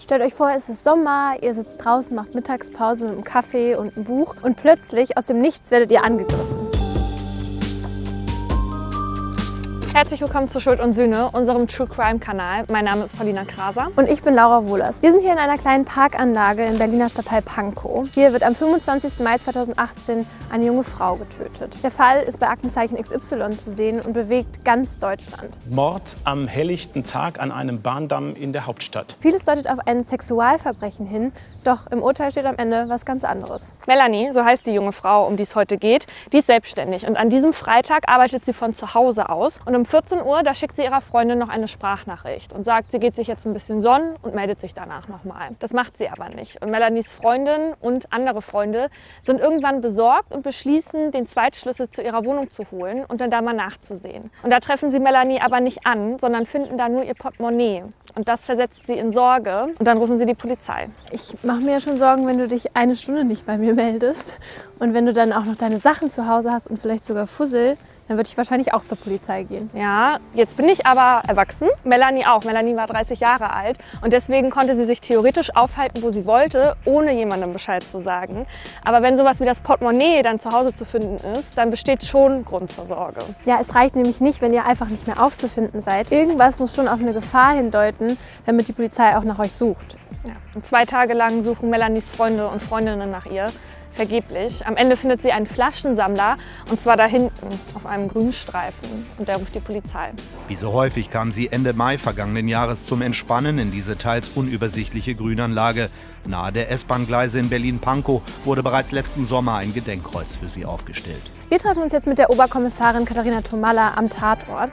Stellt euch vor, es ist Sommer, ihr sitzt draußen, macht Mittagspause mit einem Kaffee und einem Buch und plötzlich aus dem Nichts werdet ihr angegriffen. Herzlich willkommen zu Schuld und Sühne, unserem True Crime Kanal. Mein Name ist Paulina Kraser. Und ich bin Laura Wohlers. Wir sind hier in einer kleinen Parkanlage im Berliner Stadtteil Pankow. Hier wird am 25. Mai 2018 eine junge Frau getötet. Der Fall ist bei Aktenzeichen XY zu sehen und bewegt ganz Deutschland. Mord am helllichten Tag an einem Bahndamm in der Hauptstadt. Vieles deutet auf ein Sexualverbrechen hin, doch im Urteil steht am Ende was ganz anderes. Melanie, so heißt die junge Frau, um die es heute geht, die ist selbstständig und an diesem Freitag arbeitet sie von zu Hause aus. Und um 14 Uhr, da schickt sie ihrer Freundin noch eine Sprachnachricht und sagt, sie geht sich jetzt ein bisschen sonnen und meldet sich danach nochmal. Das macht sie aber nicht. Und Melanies Freundin und andere Freunde sind irgendwann besorgt und beschließen, den Zweitschlüssel zu ihrer Wohnung zu holen und dann da mal nachzusehen. Und da treffen sie Melanie aber nicht an, sondern finden da nur ihr Portemonnaie. Und das versetzt sie in Sorge und dann rufen sie die Polizei. Ich mache mir ja schon Sorgen, wenn du dich eine Stunde nicht bei mir meldest. Und wenn du dann auch noch deine Sachen zu Hause hast und vielleicht sogar Fussel, dann würde ich wahrscheinlich auch zur Polizei gehen. Ja, jetzt bin ich aber erwachsen. Melanie auch. Melanie war 30 Jahre alt und deswegen konnte sie sich theoretisch aufhalten, wo sie wollte, ohne jemandem Bescheid zu sagen. Aber wenn sowas wie das Portemonnaie dann zu Hause zu finden ist, dann besteht schon Grund zur Sorge. Ja, es reicht nämlich nicht, wenn ihr einfach nicht mehr aufzufinden seid. Irgendwas muss schon auf eine Gefahr hindeuten, damit die Polizei auch nach euch sucht. Ja. Und 2 Tage lang suchen Melanies Freunde und Freundinnen nach ihr. Vergeblich. Am Ende findet sie einen Flaschensammler und zwar da hinten auf einem Grünstreifen und der ruft die Polizei. Wie so häufig kam sie Ende Mai vergangenen Jahres zum Entspannen in diese teils unübersichtliche Grünanlage. Nahe der S-Bahn-Gleise in Berlin-Pankow wurde bereits letzten Sommer ein Gedenkkreuz für sie aufgestellt. Wir treffen uns jetzt mit der Oberkommissarin Katharina Tomalla am Tatort.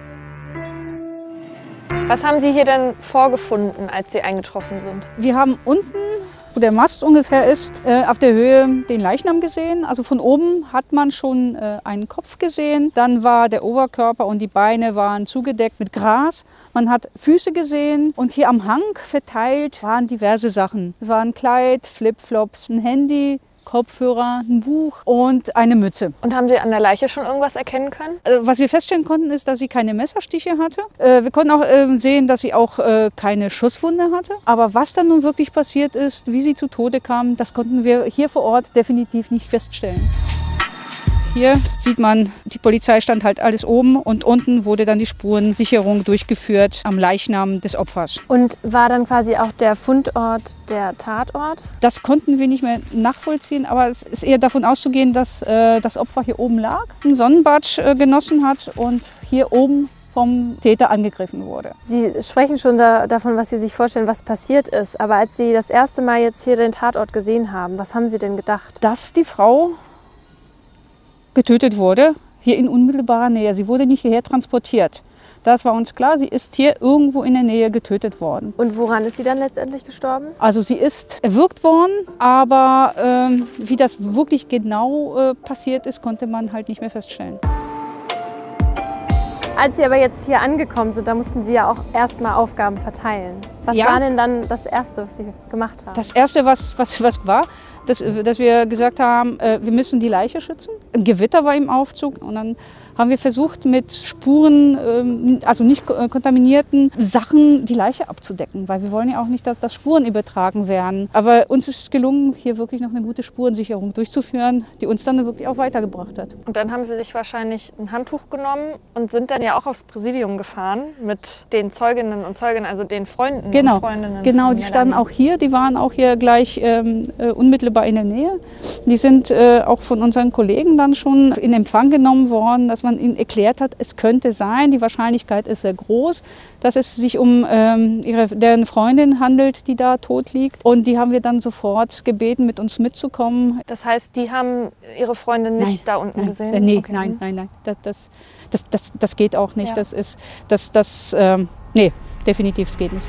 Was haben Sie hier denn vorgefunden, als Sie eingetroffen sind? Wir haben unten, wo der Mast ungefähr ist, auf der Höhe den Leichnam gesehen. Also von oben hat man schon einen Kopf gesehen. Dann war der Oberkörper und die Beine waren zugedeckt mit Gras. Man hat Füße gesehen und hier am Hang verteilt waren diverse Sachen. Es war ein Kleid, Flipflops, ein Handy, Kopfhörer, ein Buch und eine Mütze. Und haben Sie an der Leiche schon irgendwas erkennen können? Was wir feststellen konnten, ist, dass sie keine Messerstiche hatte. Wir konnten auch sehen, dass sie auch keine Schusswunde hatte. Aber was dann nun wirklich passiert ist, wie sie zu Tode kam, das konnten wir hier vor Ort definitiv nicht feststellen. Hier sieht man, die Polizei stand halt alles oben und unten wurde dann die Spurensicherung durchgeführt am Leichnam des Opfers. Und war dann quasi auch der Fundort der Tatort? Das konnten wir nicht mehr nachvollziehen, aber es ist eher davon auszugehen, dass das Opfer hier oben lag, ein Sonnenbad genossen hat und hier oben vom Täter angegriffen wurde. Sie sprechen schon davon, was Sie sich vorstellen, was passiert ist. Aber als Sie das erste Mal jetzt hier den Tatort gesehen haben, was haben Sie denn gedacht? Dass die Frau getötet wurde, hier in unmittelbarer Nähe. Sie wurde nicht hierher transportiert. Das war uns klar, sie ist hier irgendwo in der Nähe getötet worden. Und woran ist sie dann letztendlich gestorben? Also sie ist erwürgt worden, aber wie das wirklich genau passiert ist, konnte man halt nicht mehr feststellen. Als Sie aber jetzt hier angekommen sind, da mussten Sie ja auch erstmal Aufgaben verteilen. Was Ja. war denn dann das Erste, was Sie gemacht haben? Das Erste, was war, dass wir gesagt haben, wir müssen die Leiche schützen. Ein Gewitter war im Aufzug und dann haben wir versucht, mit Spuren, also nicht kontaminierten Sachen die Leiche abzudecken, weil wir wollen ja auch nicht, dass Spuren übertragen werden. Aber uns ist es gelungen, hier wirklich noch eine gute Spurensicherung durchzuführen, die uns dann wirklich auch weitergebracht hat. Und dann haben Sie sich wahrscheinlich ein Handtuch genommen und sind dann ja auch aufs Präsidium gefahren mit den Zeuginnen und Zeugen, also den Freunden und Freundinnen. Genau, von die Melanie. standen auch hier, die waren auch hier gleich unmittelbar in der Nähe. Die sind auch von unseren Kollegen dann schon in Empfang genommen worden, dass man ihnen erklärt hat, es könnte sein, die Wahrscheinlichkeit ist sehr groß, dass es sich um deren Freundin handelt, die da tot liegt. Und die haben wir dann sofort gebeten, mit uns mitzukommen. Das heißt, die haben Ihre Freundin nicht da unten gesehen? Nee, Okay. nein. Das geht auch nicht. Ja. Nee, definitiv, es geht nicht.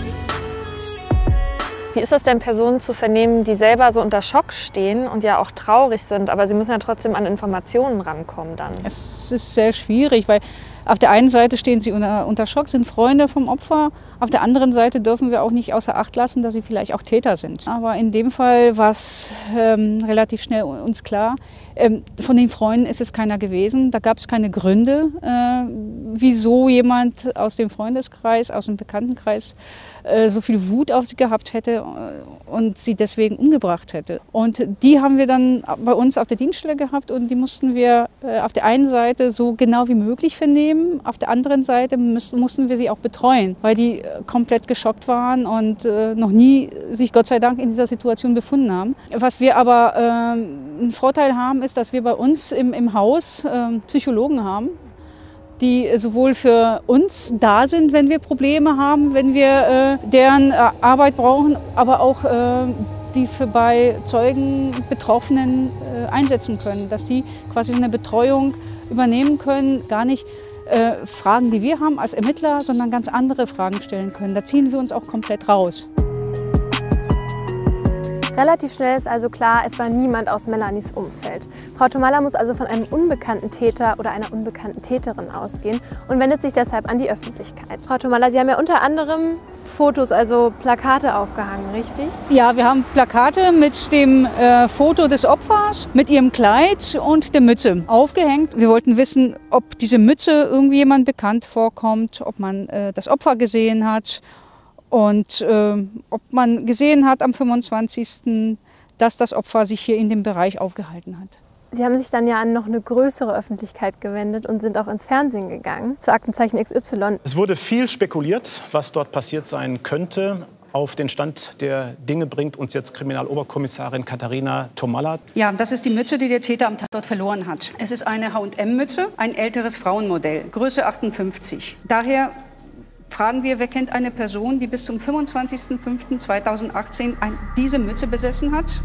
Wie ist das denn, Personen zu vernehmen, die selber so unter Schock stehen und ja auch traurig sind, aber sie müssen ja trotzdem an Informationen rankommen dann? Es ist sehr schwierig, weil auf der einen Seite stehen sie unter Schock, sind Freunde vom Opfer, Auf der anderen Seite dürfen wir auch nicht außer Acht lassen, dass sie vielleicht auch Täter sind. Aber in dem Fall war es relativ schnell uns klar, von den Freunden ist es keiner gewesen. Da gab es keine Gründe, wieso jemand aus dem Freundeskreis, aus dem Bekanntenkreis so viel Wut auf sie gehabt hätte und sie deswegen umgebracht hätte. Und die haben wir dann bei uns auf der Dienststelle gehabt und die mussten wir auf der einen Seite so genau wie möglich vernehmen, auf der anderen Seite mussten wir sie auch betreuen, weil die komplett geschockt waren und noch nie sich Gott sei Dank in dieser Situation befunden haben. Was wir aber einen Vorteil haben, ist, dass wir bei uns im Haus Psychologen haben, die sowohl für uns da sind, wenn wir Probleme haben, wenn wir deren Arbeit brauchen, aber auch die für bei Zeugen, Betroffenen einsetzen können, dass die quasi eine Betreuung übernehmen können, gar nicht Fragen, die wir haben als Ermittler, sondern ganz andere Fragen stellen können. Da ziehen wir uns auch komplett raus. Relativ schnell ist also klar, es war niemand aus Melanies Umfeld. Frau Tomalla muss also von einem unbekannten Täter oder einer unbekannten Täterin ausgehen und wendet sich deshalb an die Öffentlichkeit. Frau Tomalla, Sie haben ja unter anderem Fotos, also Plakate aufgehangen, richtig? Ja, wir haben Plakate mit dem Foto des Opfers, mit ihrem Kleid und der Mütze aufgehängt. Wir wollten wissen, ob diese Mütze irgendjemand bekannt vorkommt, ob man das Opfer gesehen hat. Und ob man gesehen hat am 25., dass das Opfer sich hier in dem Bereich aufgehalten hat. Sie haben sich dann ja an noch eine größere Öffentlichkeit gewendet und sind auch ins Fernsehen gegangen, zu Aktenzeichen XY. Es wurde viel spekuliert, was dort passiert sein könnte. Auf den Stand der Dinge bringt uns jetzt Kriminaloberkommissarin Katharina Tomalla. Ja, das ist die Mütze, die der Täter am Tatort verloren hat. Es ist eine H&M-Mütze, ein älteres Frauenmodell, Größe 58. Daher fragen wir, wer kennt eine Person, die bis zum 25.05.2018 diese Mütze besessen hat?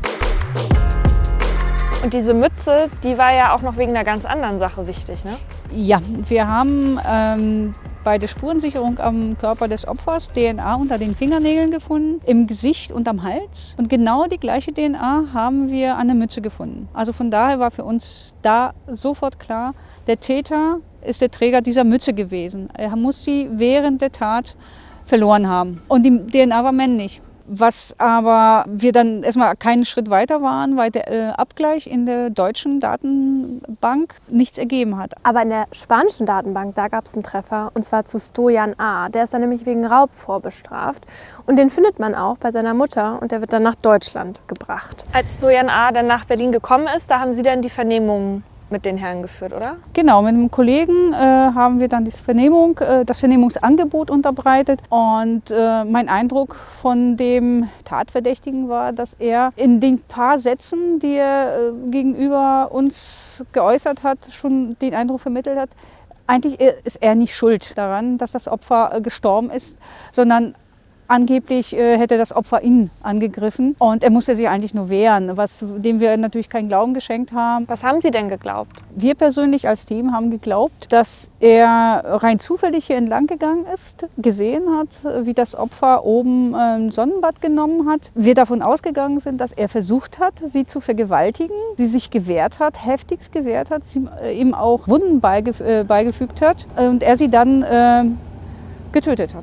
Und diese Mütze, die war ja auch noch wegen einer ganz anderen Sache wichtig, ne? Ja, wir haben bei der Spurensicherung am Körper des Opfers DNA unter den Fingernägeln gefunden, im Gesicht und am Hals. Und genau die gleiche DNA haben wir an der Mütze gefunden. Also von daher war für uns da sofort klar, der Täter ist der Träger dieser Mütze gewesen. Er muss sie während der Tat verloren haben. Und die DNA war männlich. Was aber wir dann erstmal keinen Schritt weiter waren, weil der Abgleich in der deutschen Datenbank nichts ergeben hat. Aber in der spanischen Datenbank, da gab es einen Treffer, und zwar zu Stojan A. Der ist dann nämlich wegen Raub vorbestraft. Und den findet man auch bei seiner Mutter und der wird dann nach Deutschland gebracht. Als Stojan A. dann nach Berlin gekommen ist, da haben Sie dann die Vernehmung mit den Herren geführt, oder? Genau, mit einem Kollegen haben wir dann die Vernehmung, das Vernehmungsangebot unterbreitet. Und mein Eindruck von dem Tatverdächtigen war, dass er in den paar Sätzen, die er gegenüber uns geäußert hat, schon den Eindruck vermittelt hat, eigentlich ist er nicht schuld daran, dass das Opfer gestorben ist, sondern angeblich hätte das Opfer ihn angegriffen und er musste sich eigentlich nur wehren, dem wir natürlich keinen Glauben geschenkt haben. Was haben Sie denn geglaubt? Wir persönlich als Team haben geglaubt, dass er rein zufällig hier entlang gegangen ist, gesehen hat, wie das Opfer oben ein Sonnenbad genommen hat. Wir davon ausgegangen sind, dass er versucht hat, sie zu vergewaltigen, sie sich gewehrt hat, heftigst gewehrt hat, sie ihm auch Wunden beigefügt hat und er sie dann getötet hat.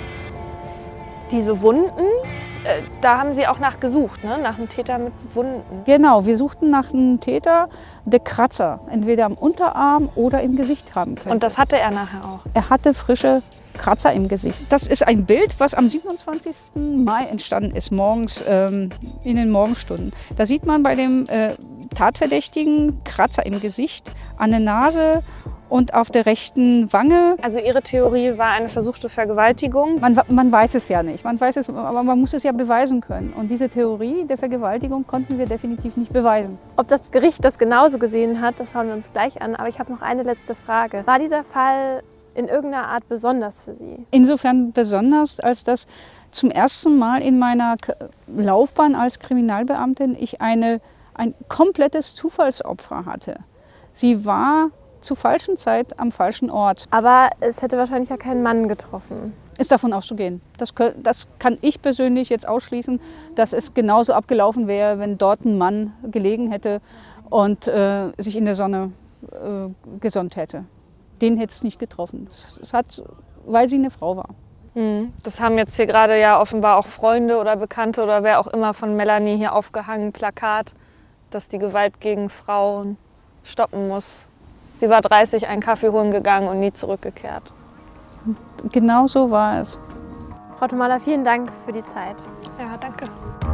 Diese Wunden, da haben Sie auch nach gesucht, ne? Nach einem Täter mit Wunden. Genau, wir suchten nach einem Täter, der Kratzer entweder am Unterarm oder im Gesicht haben könnte. Und das hatte er nachher auch? Er hatte frische Kratzer im Gesicht. Das ist ein Bild, was am 27. Mai entstanden ist, morgens in den Morgenstunden. Da sieht man bei dem Tatverdächtigen Kratzer im Gesicht, an der Nase und auf der rechten Wange. Also Ihre Theorie war eine versuchte Vergewaltigung? Man weiß es ja nicht. Man weiß es, aber man muss es ja beweisen können. Und diese Theorie der Vergewaltigung konnten wir definitiv nicht beweisen. Ob das Gericht das genauso gesehen hat, das schauen wir uns gleich an. Aber ich habe noch eine letzte Frage. War dieser Fall in irgendeiner Art besonders für Sie? Insofern besonders, als dass zum ersten Mal in meiner Laufbahn als Kriminalbeamtin ich ein komplettes Zufallsopfer hatte. Sie war zur falschen Zeit am falschen Ort. Aber es hätte wahrscheinlich ja keinen Mann getroffen. Ist davon auszugehen. Das kann ich persönlich jetzt ausschließen, dass es genauso abgelaufen wäre, wenn dort ein Mann gelegen hätte und sich in der Sonne gesonnt hätte. Den hätte es nicht getroffen. Weil sie eine Frau war. Das haben jetzt hier gerade ja offenbar auch Freunde oder Bekannte oder wer auch immer von Melanie hier aufgehangen, Plakat, dass die Gewalt gegen Frauen stoppen muss. Sie war 30, einen Kaffee holen gegangen und nie zurückgekehrt. Genau so war es. Frau Tomalla, vielen Dank für die Zeit. Ja, danke.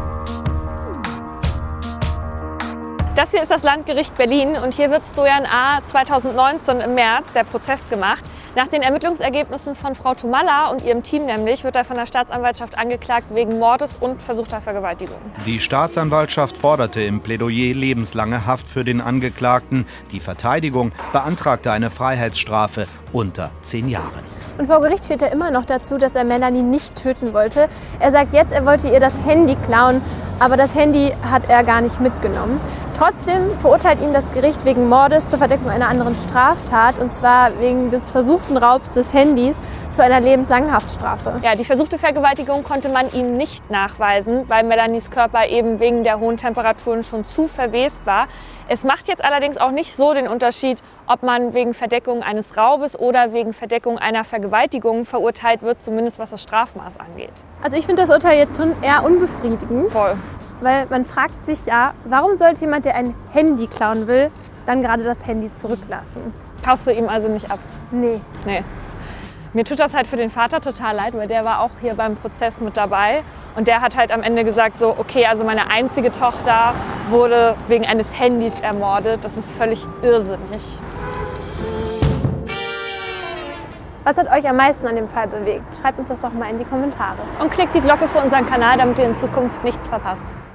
Das hier ist das Landgericht Berlin und hier wird Stojan A. 2019 im März der Prozess gemacht. Nach den Ermittlungsergebnissen von Frau Tomalla und ihrem Team nämlich wird er von der Staatsanwaltschaft angeklagt wegen Mordes und versuchter Vergewaltigung. Die Staatsanwaltschaft forderte im Plädoyer lebenslange Haft für den Angeklagten. Die Verteidigung beantragte eine Freiheitsstrafe unter 10 Jahren. Und vor Gericht steht er immer noch dazu, dass er Melanie nicht töten wollte. Er sagt jetzt, er wollte ihr das Handy klauen, aber das Handy hat er gar nicht mitgenommen. Trotzdem verurteilt ihn das Gericht wegen Mordes zur Verdeckung einer anderen Straftat, und zwar wegen des versuchten Raubs des Handys, zu einer lebenslangen Haftstrafe. Ja, die versuchte Vergewaltigung konnte man ihm nicht nachweisen, weil Melanies Körper eben wegen der hohen Temperaturen schon zu verwest war. Es macht jetzt allerdings auch nicht so den Unterschied, ob man wegen Verdeckung eines Raubes oder wegen Verdeckung einer Vergewaltigung verurteilt wird, zumindest was das Strafmaß angeht. Also ich finde das Urteil jetzt schon eher unbefriedigend. Voll. Weil man fragt sich ja, warum sollte jemand, der ein Handy klauen will, dann gerade das Handy zurücklassen? Kaufst du ihm also nicht ab? Nee. Nee. Mir tut das halt für den Vater total leid, weil der war auch hier beim Prozess mit dabei. Und der hat halt am Ende gesagt, so, okay, also meine einzige Tochter wurde wegen eines Handys ermordet. Das ist völlig irrsinnig. Was hat euch am meisten an dem Fall bewegt? Schreibt uns das doch mal in die Kommentare. Und klickt die Glocke für unseren Kanal, damit ihr in Zukunft nichts verpasst.